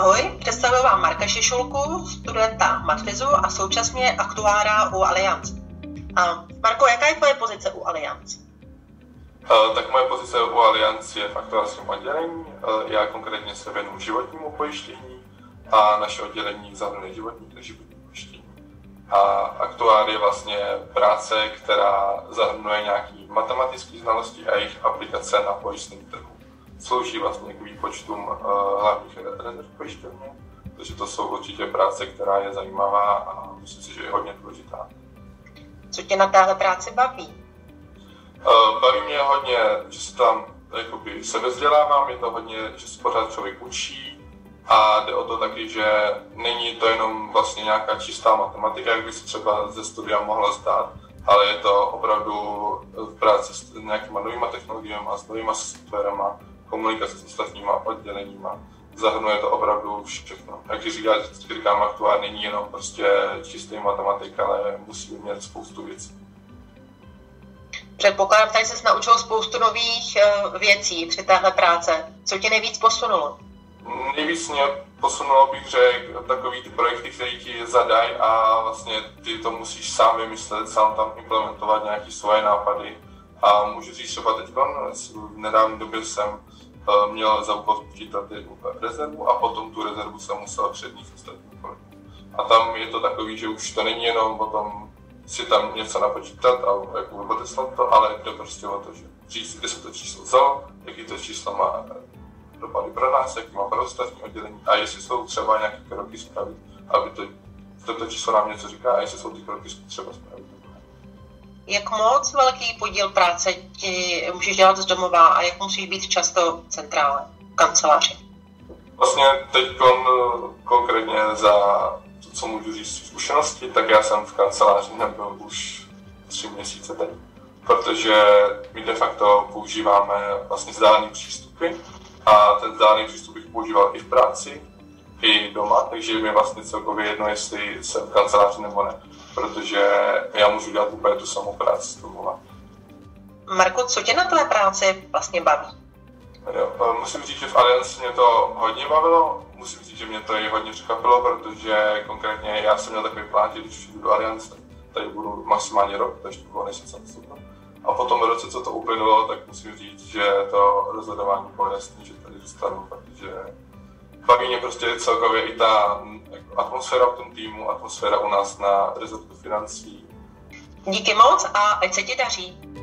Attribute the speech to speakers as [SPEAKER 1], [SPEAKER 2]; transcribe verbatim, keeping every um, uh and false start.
[SPEAKER 1] Ahoj, představuji vám Marka Šišulku, studenta Matfizu a současně aktuára u Allianz. A Marko, jaká je tvoje pozice u Allianz?
[SPEAKER 2] Uh, tak moje pozice u Allianz je v aktuářském oddělení. Uh, já konkrétně se věnuju životnímu pojištění a naše oddělení zahrnuje životní a životní pojištění. A aktuár je vlastně práce, která zahrnuje nějaké matematické znalosti a jejich aplikace na pojistném trhu. Slouží vlastně k výpočtům uh, hlavních rezerv pojišťovny, takže to jsou určitě práce, která je zajímavá a myslím si, že je hodně důležitá.
[SPEAKER 1] Co tě na téhle práci baví?
[SPEAKER 2] Uh, baví mě hodně, že se tam jakoby sebevzdělávám, je to hodně, že se pořád člověk učí a jde o to taky, že není to jenom vlastně nějaká čistá matematika, jak by se třeba ze studia mohla zdát, ale je to opravdu v práci s nějakýma novýma technologiemi a s novýma softwarama, komunikace s ostatníma odděleníma. Zahrnuje to opravdu všechno. Jak říká, říkám, aktuálně není jenom prostě čistý matematika, ale musí umět spoustu věcí.
[SPEAKER 1] Předpokládám, tady jsi naučil spoustu nových uh, věcí při téhle práce. Co tě nejvíc posunulo?
[SPEAKER 2] Nejvíc mě posunulo, bych řekl, takový ty projekty, které ti zadají a vlastně ty to musíš sám vymyslet, sám tam implementovat nějaké svoje nápady. A můžu říct třeba teď, v nedávné době jsem uh, měl za úkol počítat jednu rezervu a potom tu rezervu jsem musel přednést ostatním kolegům. A tam je to takový, že už to není jenom o tom si tam něco napočítat a jako vypoteslat to, ale jde prostě o to, že říct, kde se to číslo vzalo, jaký to číslo má dopady pro nás, jaký má pro ostatní oddělení a jestli jsou třeba nějaké kroky spravit, aby to, toto číslo nám něco říká a jestli jsou ty kroky třeba spravit.
[SPEAKER 1] Jak moc velký podíl práce ti můžeš dělat z domova a jak musíš být často v centrále, v kanceláři?
[SPEAKER 2] Vlastně teď kon, konkrétně za to, co můžu říct zkušenosti, tak já jsem v kanceláři nebyl už tři měsíce teď, protože my de facto používáme vlastně vzdálený přístupy a ten vzdálený přístup bych používal i v práci, i doma, takže mi vlastně celkově jedno, jestli jsem v kanceláři nebo ne, protože já můžu dělat úplně tu samou práci z domova.
[SPEAKER 1] Marko, co tě na tvé práci vlastně baví?
[SPEAKER 2] Jo, musím říct, že v Allianz mě to hodně bavilo, musím říct, že mě to i hodně překvapilo, protože konkrétně já jsem měl takový plán, že když přijdu do Allianz, tak tady budu maximálně rok, takže to bylo než jsem nastoupil. A po tom roce, co to uplynulo, tak musím říct, že to rozhodování bylo jasný, že tady zůstanu, protože baví mě prostě celkově i ta jako atmosféra v tom týmu, atmosféra u nás na rezortu financí.
[SPEAKER 1] Díky moc a ať se ti daří.